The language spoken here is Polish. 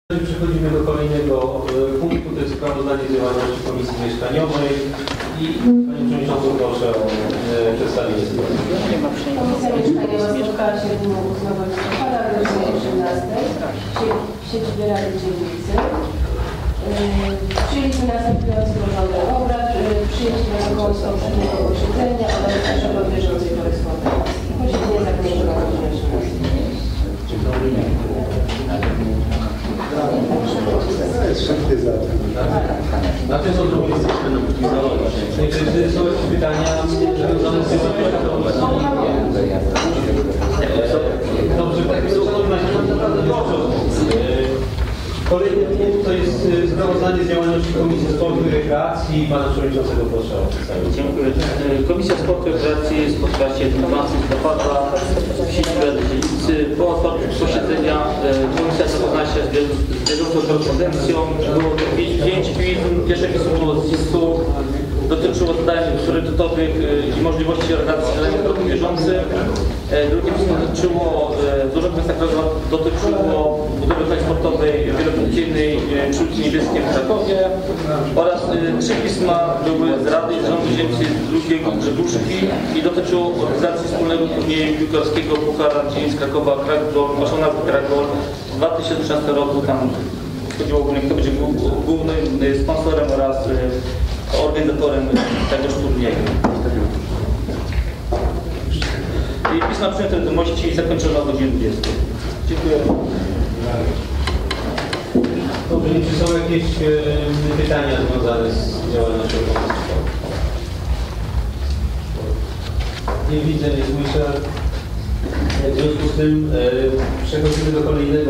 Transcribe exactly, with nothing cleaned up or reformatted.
Przechodzimy do kolejnego punktu, to jest sprawozdanie z działalności Komisji Mieszkaniowej i Panią Przewodniczącą proszę o przedstawienie sytuacji. Komisja Mieszkaniowa spotkała się dnia ósmego listopada o godzinie osiemnastej w siedzibie Rady Dzielnicy. Przyjęliśmy następujący porządek obrad, przyjęcie protokołu z poprzedniego posiedzenia oraz naszego bieżącej korespondencji. Posiedzenie zakończone o godzinie osiemnastej. Na tym są drugie Czy są jakieś pytania związane z tym? Dobrze, tak jest naprawdę proszę. Kolejny punkt to jest sprawozdanie z działalności Komisji Sportu i Rekreacji. Pana Przewodniczącego proszę o przedstawienie. Dziękuję. Komisja Sportu i Rekreacji spotkała się dwunastego listopada w siedzibie Rady Dzielnicy. Po otwarciu posiedzenia komisja zapoznała się z bieżącą korespondencją. Było to pięć pism. Pierwsze pismo było z zistu. Dotyczyło zadań priorytetowych i możliwości realizacji zadań w roku bieżącym. Drugie pismo dotyczyło, dużo kwestia dotyczyło budowy hali sportowej wielofunkcyjnej przy ulicy Niebieskiej w Krakowie oraz trzy pisma były z Rady i Zarządu Dzielnicy drugiego Grzegórzki i dotyczyło organizacji wspólnego turnieju piłkarskiego Puchar Dzielnic Krakowa Krakgol, Maszona Krakgol w dwa tysiące trzynastym roku. Tam chodziło ogólnie, kto będzie głównym sponsorem oraz organizatorem tegoż turnieju. I pisma przyjęte do wiadomości zakończone o godzinie dwudziestej. Dziękuję. Dobrze, czy są jakieś e, pytania związane z działalnością Komisji? Nie widzę, nie słyszę. W związku z tym e, przechodzimy do kolejnego.